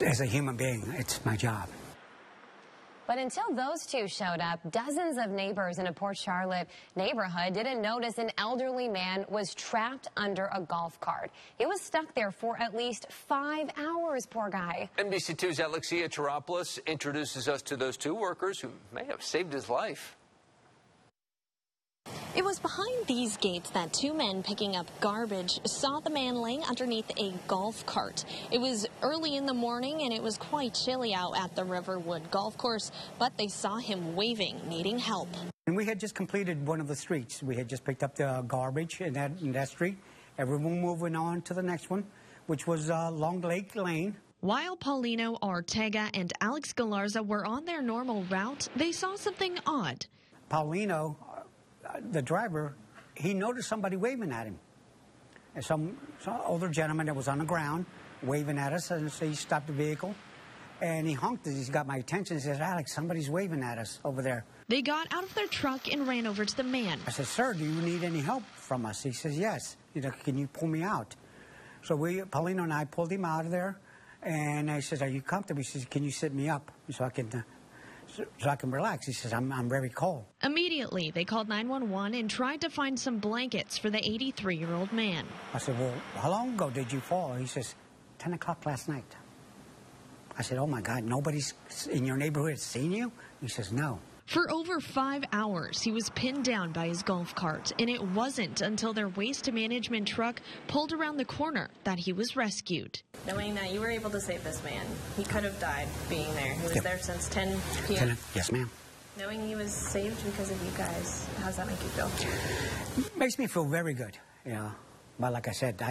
As a human being, it's my job. But until those two showed up, dozens of neighbors in a Port Char neighborhood didn't notice an elderly man was trapped under a golf cart. He was stuck there for at least 5 hours, poor guy. NBC2's Alexia Charopoulos introduces us to those two workers who may have saved his life. It was behind these gates that two men picking up garbage saw the man laying underneath a golf cart. It was early in the morning and it was quite chilly out at the Riverwood golf course, but they saw him waving, needing help. And we had just completed one of the streets. We had just picked up the garbage in that street. Everyone moving on to the next one, which was Long Lake Lane. While Paulino Ortega and Alex Galarza were on their normal route, they saw something odd. Paulino, the driver, he noticed somebody waving at him. And some older gentleman that was on the ground waving at us, and so he stopped the vehicle and he honked as he's got my attention. He says, "Alex, somebody's waving at us over there." They got out of their truck and ran over to the man. I said, "Sir, do you need any help from us?" He says, "Yes." You know, "Can you pull me out?" So Paulino and I pulled him out of there, and I said, "Are you comfortable?" He says, "Can you sit me up so I can relax?" He says, I'm very cold. Immediately, they called 911 and tried to find some blankets for the 83-year-old man. I said, "Well, how long ago did you fall?" He says, 10 o'clock last night. I said, "Oh, my God, nobody's in your neighborhood has seen you?" He says, "No." For over 5 hours, he was pinned down by his golf cart, and it wasn't until their waste management truck pulled around the corner that he was rescued. Knowing that you were able to save this man, he could have died being there. He was there since 10 p.m. Yes, ma'am. Knowing he was saved because of you guys, how does that make you feel? It makes me feel very good, you know. But like I said,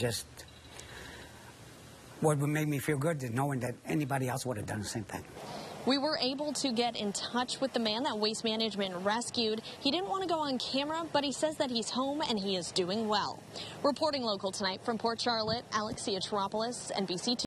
what would make me feel good is knowing that anybody else would have done the same thing. We were able to get in touch with the man that Waste Management rescued. He didn't want to go on camera, but he says that he's home and he is doing well. Reporting local tonight from Port Charlotte, Alexia Charopoulos, NBC2.